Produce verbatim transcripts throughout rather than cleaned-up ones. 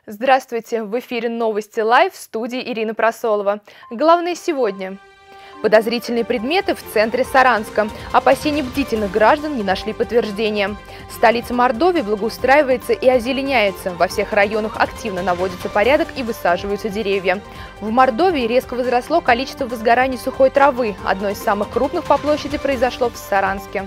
Здравствуйте! В эфире новости лайв, в студии Ирина Просолова. Главное сегодня. Подозрительные предметы в центре Саранска. Опасения бдительных граждан не нашли подтверждения. Столица Мордовии благоустраивается и озеленяется. Во всех районах активно наводится порядок и высаживаются деревья. В Мордовии резко возросло количество возгораний сухой травы. Одно из самых крупных по площади произошло в Саранске.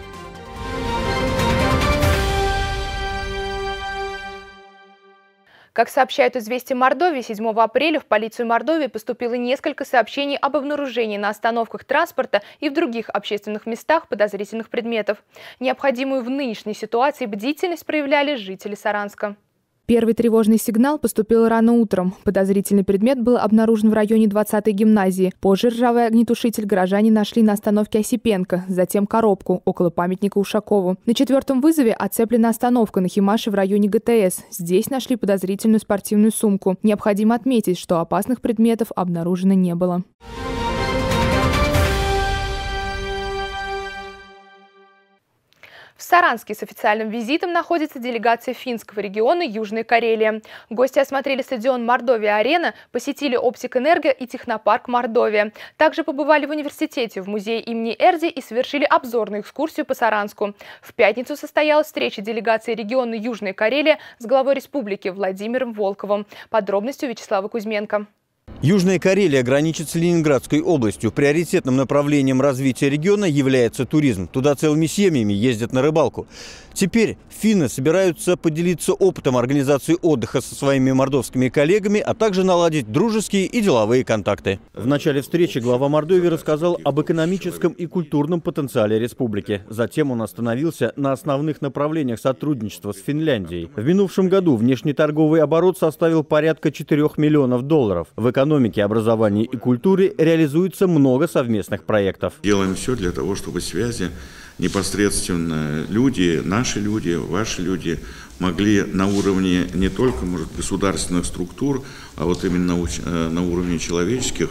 Как сообщают «Известия Мордовии», седьмого апреля в полицию Мордовии поступило несколько сообщений об обнаружении на остановках транспорта и в других общественных местах подозрительных предметов. Необходимую в нынешней ситуации бдительность проявляли жители Саранска. Первый тревожный сигнал поступил рано утром. Подозрительный предмет был обнаружен в районе двадцатой гимназии. Позже ржавый огнетушитель горожане нашли на остановке Осипенко, затем коробку около памятника Ушакову. На четвертом вызове оцеплена остановка на Химаше в районе ГТС. Здесь нашли подозрительную спортивную сумку. Необходимо отметить, что опасных предметов обнаружено не было. В Саранске с официальным визитом находится делегация финского региона Южная Карелия. Гости осмотрели стадион Мордовия-Арена, посетили Оптик-Энерго и технопарк Мордовия. Также побывали в университете, в музее имени Эрди и совершили обзорную экскурсию по Саранску. В пятницу состоялась встреча делегации региона Южная Карелия с главой республики Владимиром Волковым. Подробности у Вячеслава Кузьменко. Южная Карелия граничит с Ленинградской областью. Приоритетным направлением развития региона является туризм. Туда целыми семьями ездят на рыбалку. Теперь финны собираются поделиться опытом организации отдыха со своими мордовскими коллегами, а также наладить дружеские и деловые контакты. В начале встречи глава Мордовии рассказал об экономическом и культурном потенциале республики. Затем он остановился на основных направлениях сотрудничества с Финляндией. В минувшем году внешнеторговый оборот составил порядка четырёх миллионов долларов. В экономике, образовании и культуре реализуется много совместных проектов. Делаем все для того, чтобы связи непосредственно люди, наши люди, ваши люди могли на уровне не только, может, государственных структур, а вот именно на уровне человеческих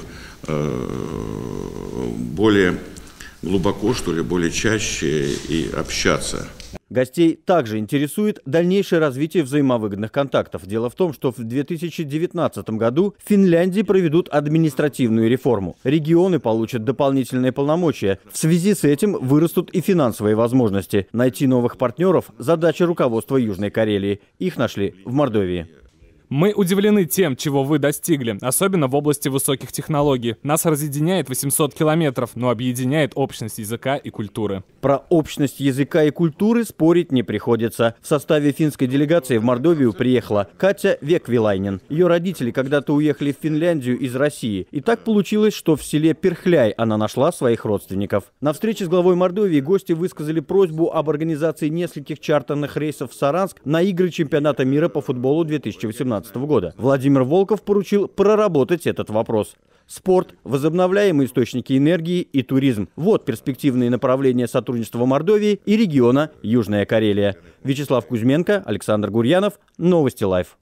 более глубоко, что ли, более чаще и общаться. Гостей также интересует дальнейшее развитие взаимовыгодных контактов. Дело в том, что в две тысячи девятнадцатом году в Финляндии проведут административную реформу. Регионы получат дополнительные полномочия. В связи с этим вырастут и финансовые возможности. Найти новых партнеров – задача руководства Южной Карелии. Их нашли в Мордовии. Мы удивлены тем, чего вы достигли, особенно в области высоких технологий. Нас разъединяет восемьсот километров, но объединяет общность языка и культуры. Про общность языка и культуры спорить не приходится. В составе финской делегации в Мордовию приехала Катя Веквилайнен. Ее родители когда-то уехали в Финляндию из России. И так получилось, что в селе Перхляй она нашла своих родственников. На встрече с главой Мордовии гости высказали просьбу об организации нескольких чартерных рейсов в Саранск на игры чемпионата мира по футболу две тысячи восемнадцатого года. Владимир Волков поручил проработать этот вопрос. Спорт, возобновляемые источники энергии и туризм. Вот перспективные направления сотрудничества Мордовии и региона Южная Карелия. Вячеслав Кузьменко, Александр Гурьянов. Новости лайв.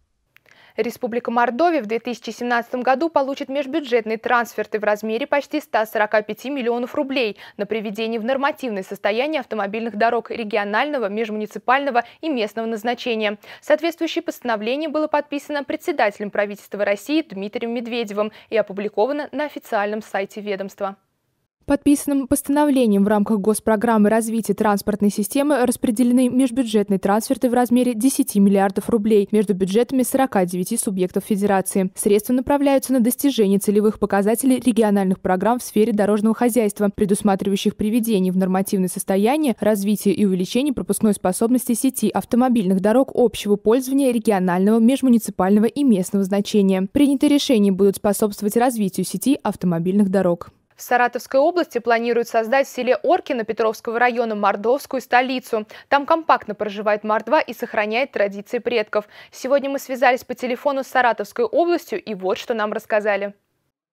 Республика Мордовия в две тысячи семнадцатом году получит межбюджетные трансферты в размере почти ста сорока пяти миллионов рублей на приведение в нормативное состояние автомобильных дорог регионального, межмуниципального и местного назначения. Соответствующее постановление было подписано председателем правительства России Дмитрием Медведевым и опубликовано на официальном сайте ведомства. Подписанным постановлением в рамках госпрограммы развития транспортной системы распределены межбюджетные трансферты в размере десяти миллиардов рублей между бюджетами сорока девяти субъектов Федерации. Средства направляются на достижение целевых показателей региональных программ в сфере дорожного хозяйства, предусматривающих приведение в нормативное состояние, развитие и увеличение пропускной способности сети автомобильных дорог общего пользования регионального, межмуниципального и местного значения. Принятые решения будут способствовать развитию сети автомобильных дорог. В Саратовской области планируют создать в селе Оркино Петровского района мордовскую столицу. Там компактно проживает мордва и сохраняет традиции предков. Сегодня мы связались по телефону с Саратовской областью и вот что нам рассказали.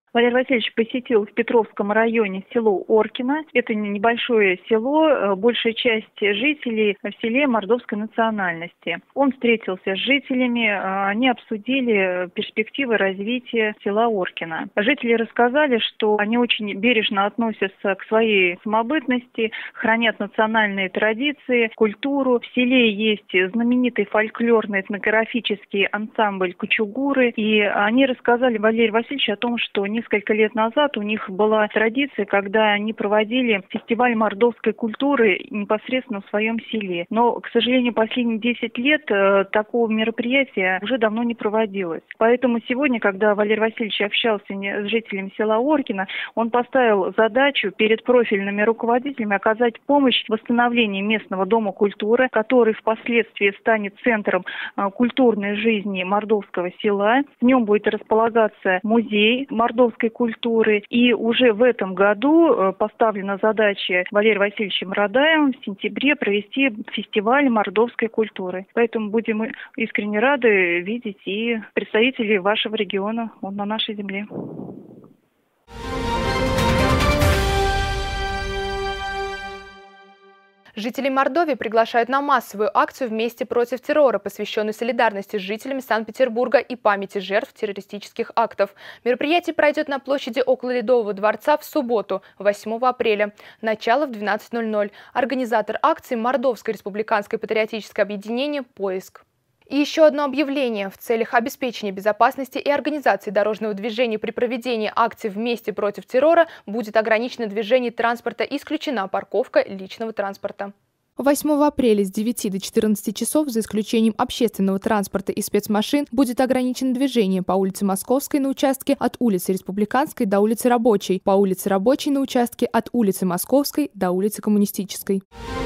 Валерий Васильевич посетил в Петровском районе село Оркино. Это небольшое село, большая часть жителей в селе мордовской национальности. Он встретился с жителями, они обсудили перспективы развития села Оркино. Жители рассказали, что они очень бережно относятся к своей самобытности, хранят национальные традиции, культуру. В селе есть знаменитый фольклорный этнографический ансамбль «Кочугуры», и они рассказали Валерию Васильевичу о том, что несколько лет назад у них была традиция, когда они проводили фестиваль мордовской культуры непосредственно в своем селе. Но, к сожалению, последние десять лет э, такого мероприятия уже давно не проводилось. Поэтому сегодня, когда Валерий Васильевич общался с жителями села Оркино, он поставил задачу перед профильными руководителями оказать помощь в восстановлении местного дома культуры, который впоследствии станет центром э, культурной жизни мордовского села. В нем будет располагаться музей мордовской культуры. И уже в этом году поставлена задача Валерия Васильевича Радаевым в сентябре провести фестиваль мордовской культуры. Поэтому будем искренне рады видеть и представителей вашего региона на нашей земле. Жителей Мордовии приглашают на массовую акцию «Вместе против террора», посвященную солидарности с жителями Санкт-Петербурга и памяти жертв террористических актов. Мероприятие пройдет на площади около Ледового дворца в субботу, восьмого апреля. Начало в двенадцать ноль ноль. Организатор акции – Мордовское республиканское патриотическое объединение «Поиск». И еще одно объявление. В целях обеспечения безопасности и организации дорожного движения при проведении акции «Вместе против террора» будет ограничено движение транспорта и исключена парковка личного транспорта. восьмого апреля с девяти до четырнадцати часов, за исключением общественного транспорта и спецмашин, будет ограничено движение по улице Московской на участке от улицы Республиканской до улицы Рабочей, по улице Рабочей на участке от улицы Московской до улицы Коммунистической.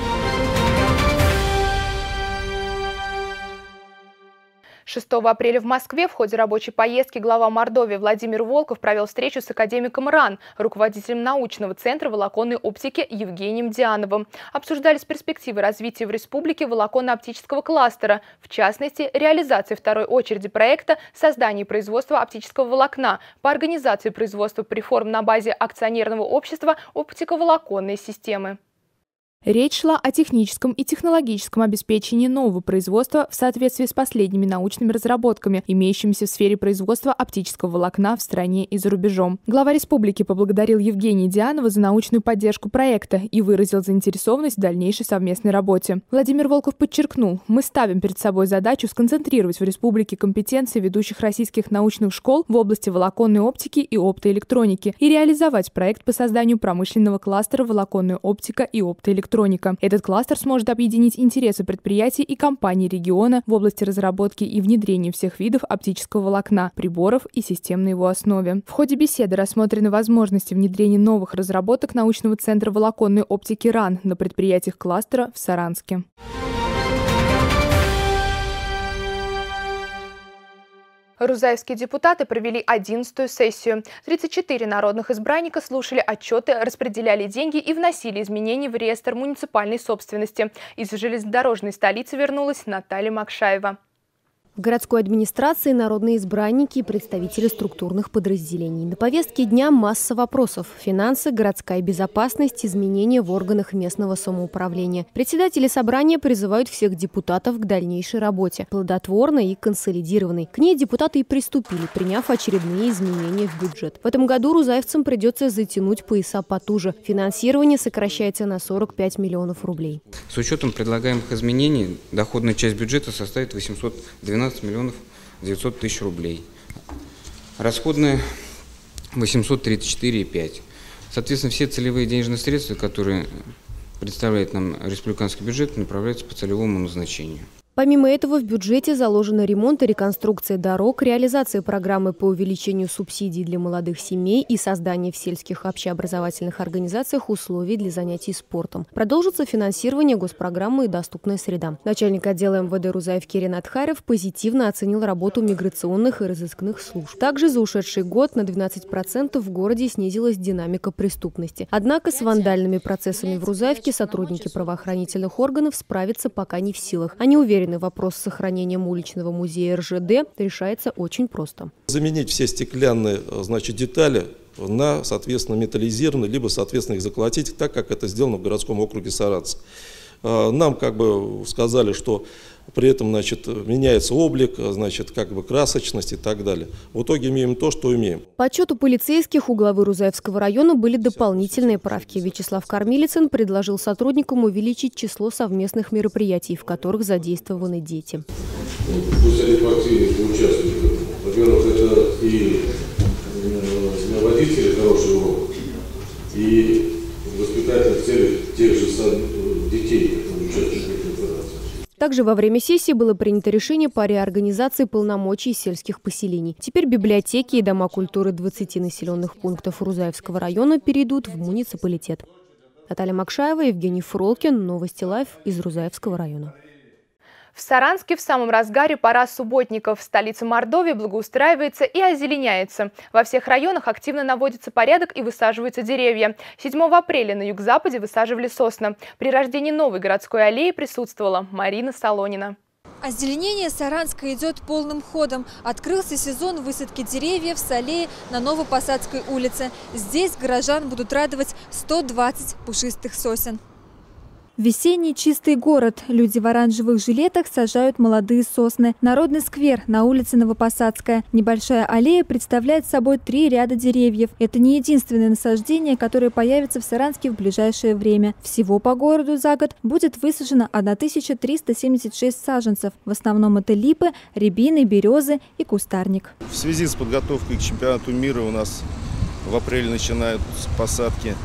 шестого апреля в Москве в ходе рабочей поездки глава Мордовии Владимир Волков провел встречу с академиком РАН, руководителем научного центра волоконной оптики Евгением Диановым. Обсуждались перспективы развития в республике волоконно-оптического кластера, в частности, реализации второй очереди проекта создания и производства оптического волокна по организации производства приформ на базе акционерного общества «Оптиковолоконные системы». Речь шла о техническом и технологическом обеспечении нового производства в соответствии с последними научными разработками, имеющимися в сфере производства оптического волокна в стране и за рубежом. Глава республики поблагодарил Евгения Дианова за научную поддержку проекта и выразил заинтересованность в дальнейшей совместной работе. Владимир Волков подчеркнул, мы ставим перед собой задачу сконцентрировать в республике компетенции ведущих российских научных школ в области волоконной оптики и оптоэлектроники и реализовать проект по созданию промышленного кластера волоконная оптика и оптоэлектроника. Этот кластер сможет объединить интересы предприятий и компаний региона в области разработки и внедрения всех видов оптического волокна, приборов и систем на его основе. В ходе беседы рассмотрены возможности внедрения новых разработок научного центра волоконной оптики РАН на предприятиях кластера в Саранске. Рузаевские депутаты провели одиннадцатую сессию. тридцать четыре народных избранника слушали отчеты, распределяли деньги и вносили изменения в реестр муниципальной собственности. Из железнодорожной столицы вернулась Наталья Макшаева. В городской администрации народные избранники и представители структурных подразделений. На повестке дня масса вопросов. Финансы, городская безопасность, изменения в органах местного самоуправления. Председатели собрания призывают всех депутатов к дальнейшей работе, плодотворной и консолидированной. К ней депутаты и приступили, приняв очередные изменения в бюджет. В этом году рузаевцам придется затянуть пояса потуже. Финансирование сокращается на сорок пять миллионов рублей. С учетом предлагаемых изменений доходная часть бюджета составит восемьсот двенадцать миллионов девятьсот тысяч рублей. Расходная восемьсот тридцать четыре и пять. Соответственно, все целевые денежные средства, которые представляет нам республиканский бюджет, направляются по целевому назначению. Помимо этого, в бюджете заложено ремонт и реконструкция дорог, реализация программы по увеличению субсидий для молодых семей и создание в сельских общеобразовательных организациях условий для занятий спортом. Продолжится финансирование госпрограммы «Доступная среда». Начальник отдела эм вэ дэ Рузаевки Ренат Харев позитивно оценил работу миграционных и разыскных служб. Также за ушедший год на двенадцать процентов в городе снизилась динамика преступности. Однако с вандальными процессами в Рузаевке сотрудники правоохранительных органов справиться пока не в силах. Они уверены, уверены, вопрос с сохранением уличного музея эр жэ дэ решается очень просто. Заменить все стеклянные, значит, детали на, соответственно, металлизированные, либо, соответственно, их заколотить, так как это сделано в городском округе Саранск. Нам как бы сказали, что при этом, значит, меняется облик, значит, как бы красочность и так далее. В итоге имеем то, что имеем. По отчету полицейских у главы Рузаевского района были дополнительные правки. Вячеслав Кормилицын предложил сотрудникам увеличить число совместных мероприятий, в которых задействованы дети. Пусть они поактивнее участвуют. Во-первых, это и для водителей хороший урок, и в воспитательных целях тех же детей, которые участвуют в этой операции. Также во время сессии было принято решение по реорганизации полномочий сельских поселений. Теперь библиотеки и дома культуры двадцати населенных пунктов Рузаевского района перейдут в муниципалитет. Наталья Макшаева, Евгений Фролкин. Новости Лайв из Рузаевского района. В Саранске в самом разгаре пора субботников. Столица Мордовии благоустраивается и озеленяется. Во всех районах активно наводится порядок и высаживаются деревья. седьмого апреля на юго-западе высаживали сосны. При рождении новой городской аллеи присутствовала Марина Солонина. Озеленение Саранска идет полным ходом. Открылся сезон высадки деревьев с аллеи на Новопосадской улице. Здесь горожан будут радовать сто двадцать пушистых сосен. Весенний чистый город. Люди в оранжевых жилетах сажают молодые сосны. Народный сквер на улице Новопосадская. Небольшая аллея представляет собой три ряда деревьев. Это не единственное насаждение, которое появится в Саранске в ближайшее время. Всего по городу за год будет высажено тысяча триста семьдесят шесть саженцев. В основном это липы, рябины, березы и кустарник. В связи с подготовкой к чемпионату мира у нас в апреле начинают посадки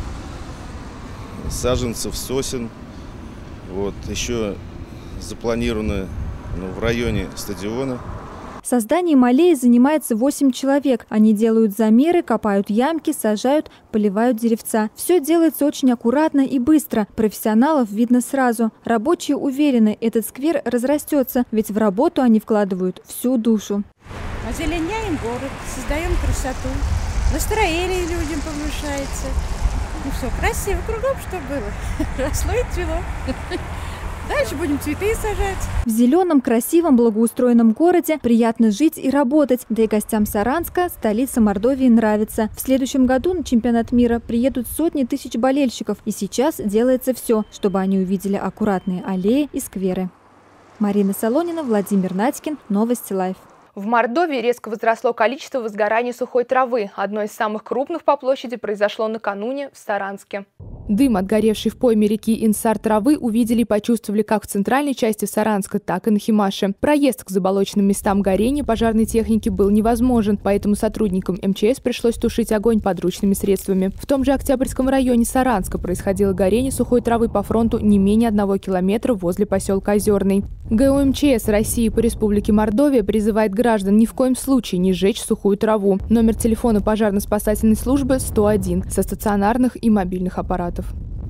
саженцев, сосен. Вот, еще запланировано, ну, в районе стадиона. Созданием аллеи занимается восемь человек. Они делают замеры, копают ямки, сажают, поливают деревца. Все делается очень аккуратно и быстро. Профессионалов видно сразу. Рабочие уверены, этот сквер разрастется, ведь в работу они вкладывают всю душу. Озеленяем город, создаем красоту, настроение людям повышается. Ну что, красиво кругом, что было. Росло и цвело. Дальше будем цветы сажать. В зеленом, красивом, благоустроенном городе приятно жить и работать. Да и гостям Саранска столица Мордовии нравится. В следующем году на чемпионат мира приедут сотни тысяч болельщиков. И сейчас делается все, чтобы они увидели аккуратные аллеи и скверы. Марина Солонина, Владимир Надькин. Новости Лайв. В Мордовии резко возросло количество возгораний сухой травы. Одно из самых крупных по площади произошло накануне в Саранске. Дым, отгоревший в пойме реки Инсар травы, увидели и почувствовали как в центральной части Саранска, так и на Химаше. Проезд к заболоченным местам горения пожарной техники был невозможен, поэтому сотрудникам эм че эс пришлось тушить огонь подручными средствами. В том же Октябрьском районе Саранска происходило горение сухой травы по фронту не менее одного километра возле поселка Озерный. гэ о эм че эс России по Республике Мордовия призывает граждан ни в коем случае не сжечь сухую траву. Номер телефона пожарно-спасательной службы сто один со стационарных и мобильных аппаратов.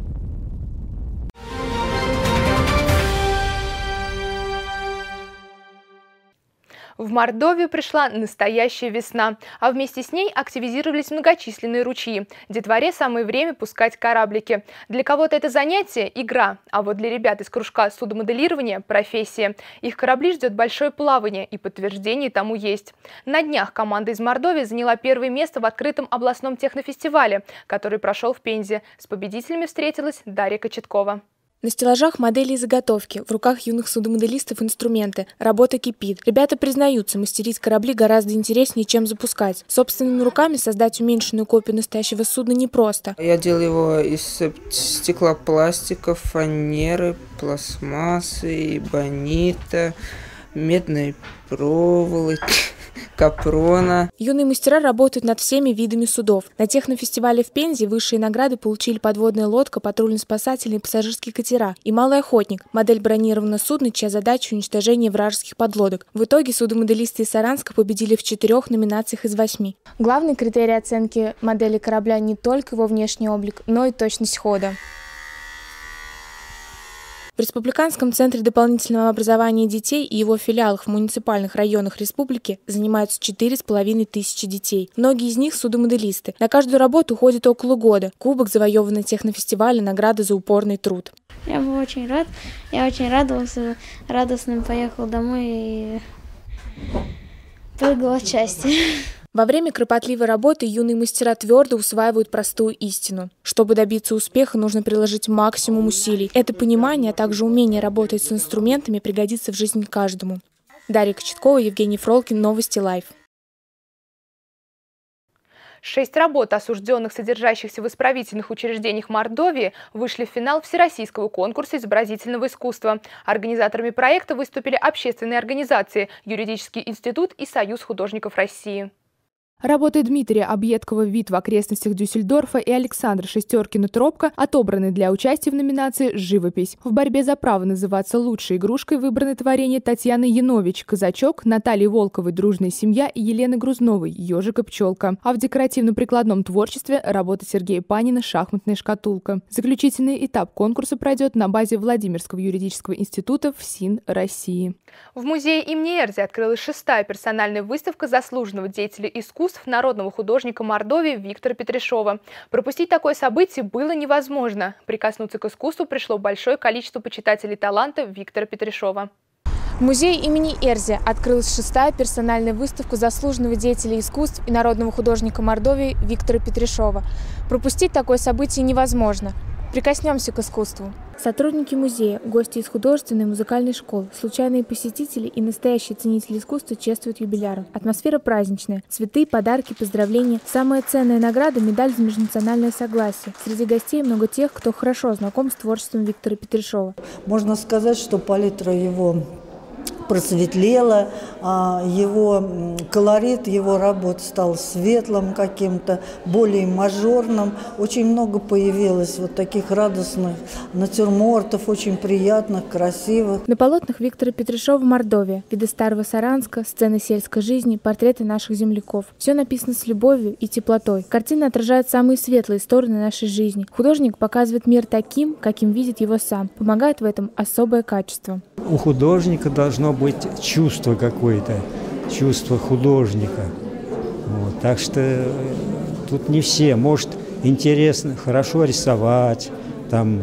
В Мордовию пришла настоящая весна, а вместе с ней активизировались многочисленные ручьи. Детворе самое время пускать кораблики. Для кого-то это занятие – игра, а вот для ребят из кружка судомоделирования – профессия. Их корабли ждет большое плавание, и подтверждение тому есть. На днях команда из Мордовии заняла первое место в открытом областном технофестивале, который прошел в Пензе. С победителями встретилась Дарья Кочеткова. На стеллажах модели и заготовки, в руках юных судомоделистов инструменты. Работа кипит. Ребята признаются, мастерить корабли гораздо интереснее, чем запускать. Собственными руками создать уменьшенную копию настоящего судна непросто. Я делал его из стеклопластика, фанеры, пластмассы, эбонита, медной проволоки, капрона. Юные мастера работают над всеми видами судов. На технофестивале в Пензе высшие награды получили подводная лодка, патрульно-спасательные пассажирские катера и малый охотник, модель бронированного судна, чья задача уничтожение вражеских подлодок. В итоге судомоделисты из Саранска победили в четырех номинациях из восьми. Главный критерий оценки модели корабля не только его внешний облик, но и точность хода. В Республиканском центре дополнительного образования детей и его филиалах в муниципальных районах республики занимаются четыре с половиной тысячи детей. Многие из них судомоделисты. На каждую работу уходит около года. Кубок, завоеванный технофестиваля, награда за упорный труд. Я был очень рад. Я очень радовался. Радостным поехал домой и прыгал от счастья. Во время кропотливой работы юные мастера твердо усваивают простую истину. Чтобы добиться успеха, нужно приложить максимум усилий. Это понимание, а также умение работать с инструментами пригодится в жизни каждому. Дарья Кочеткова, Евгений Фролкин, Новости Лайв. Шесть работ, осужденных, содержащихся в исправительных учреждениях Мордовии, вышли в финал Всероссийского конкурса изобразительного искусства. Организаторами проекта выступили общественные организации, Юридический институт и Союз художников России. Работы Дмитрия Объедкова «Вид в окрестностях Дюссельдорфа» и Александра Шестеркина «Тропка» отобраны для участия в номинации «Живопись». В борьбе за право называться лучшей игрушкой выбраны творения Татьяны Янович «Казачок», Натальи Волковой «Дружная семья» и Елены Грузновой «Ежик и пчелка». А в декоративно-прикладном творчестве работа Сергея Панина «Шахматная шкатулка». Заключительный этап конкурса пройдет на базе Владимирского юридического института ФСИН России. В музее имени Эрзи открылась шестая персональная выставка заслуженного деятеля искусств народного художника Мордовии Виктора Петришова. Пропустить такое событие было невозможно. Прикоснуться к искусству пришло большое количество почитателей таланта Виктора Петришова. В музее имени Эрзи открылась шестая персональная выставка заслуженного деятеля искусств и народного художника Мордовии Виктора Петришова. Пропустить такое событие невозможно. Прикоснемся к искусству. Сотрудники музея, гости из художественной и музыкальной школ, случайные посетители и настоящие ценители искусства чествуют юбиляров. Атмосфера праздничная. Цветы, подарки, поздравления. Самая ценная награда – медаль за межнациональное согласие. Среди гостей много тех, кто хорошо знаком с творчеством Виктора Петришова. Можно сказать, что палитра его просветлела, его колорит, его работ стал светлым каким-то, более мажорным. Очень много появилось вот таких радостных натюрмортов, очень приятных, красивых. На полотнах Виктора Петришова «Мордовия», виды старого Саранска, сцены сельской жизни, портреты наших земляков. Все написано с любовью и теплотой. Картины отражают самые светлые стороны нашей жизни. Художник показывает мир таким, каким видит его сам. Помогает в этом особое качество. У художника должно быть чувство какое-то, чувство художника. Вот. Так что тут не все. Может, интересно, хорошо рисовать, там,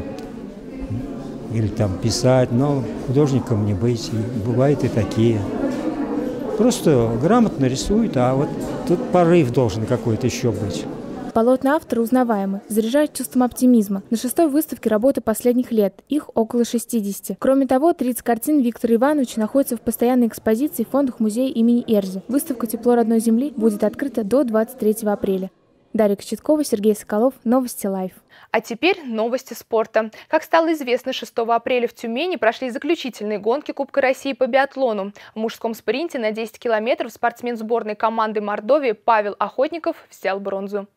или там писать, но художником не быть. И бывают и такие. Просто грамотно рисуют, а вот тут порыв должен какой-то еще быть. Полотна автора узнаваемы, заряжают чувством оптимизма. На шестой выставке работы последних лет, их около шестидесяти. Кроме того, тридцать картин Виктора Ивановича находятся в постоянной экспозиции в фондах музея имени Эрзи. Выставка «Тепло родной земли» будет открыта до двадцать третьего апреля. Дарья Кочеткова, Сергей Соколов, Новости Лайв. А теперь новости спорта. Как стало известно, шестого апреля в Тюмени прошли заключительные гонки Кубка России по биатлону. В мужском спринте на десять километров спортсмен сборной команды Мордовии Павел Охотников взял бронзу.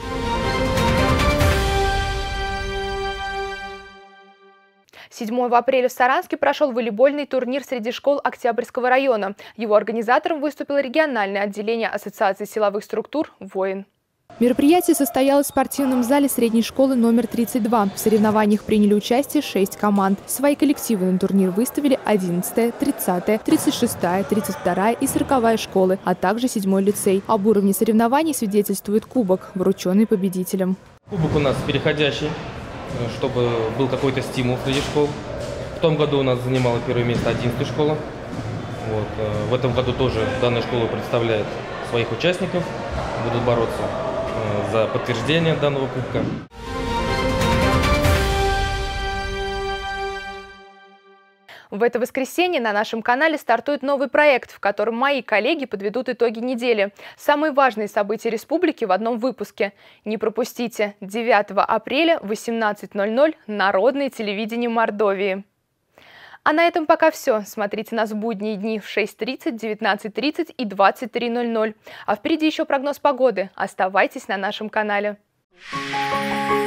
седьмого апреля в Саранске прошел волейбольный турнир среди школ Октябрьского района. Его организатором выступило региональное отделение Ассоциации силовых структур «Воин». Мероприятие состоялось в спортивном зале средней школы номер тридцать два. В соревнованиях приняли участие шесть команд. Свои коллективы на турнир выставили одиннадцатая, тридцатая, тридцать шестая, тридцать вторая и сороковая школы, а также седьмой лицей. Об уровне соревнований свидетельствует кубок, врученный победителям. Кубок у нас переходящий, чтобы был какой-то стимул среди школ. В том году у нас занимала первое место одиннадцатая школа. Вот. В этом году тоже данная школа представляет своих участников, будут бороться за подтверждение данного кубка. В это воскресенье на нашем канале стартует новый проект, в котором мои коллеги подведут итоги недели. Самые важные события республики в одном выпуске. Не пропустите. девятого апреля в восемнадцать ноль ноль Народное телевидение Мордовии. А на этом пока все. Смотрите нас в будние дни в шесть тридцать, девятнадцать тридцать и двадцать три ноль ноль. А впереди еще прогноз погоды. Оставайтесь на нашем канале. Thank you.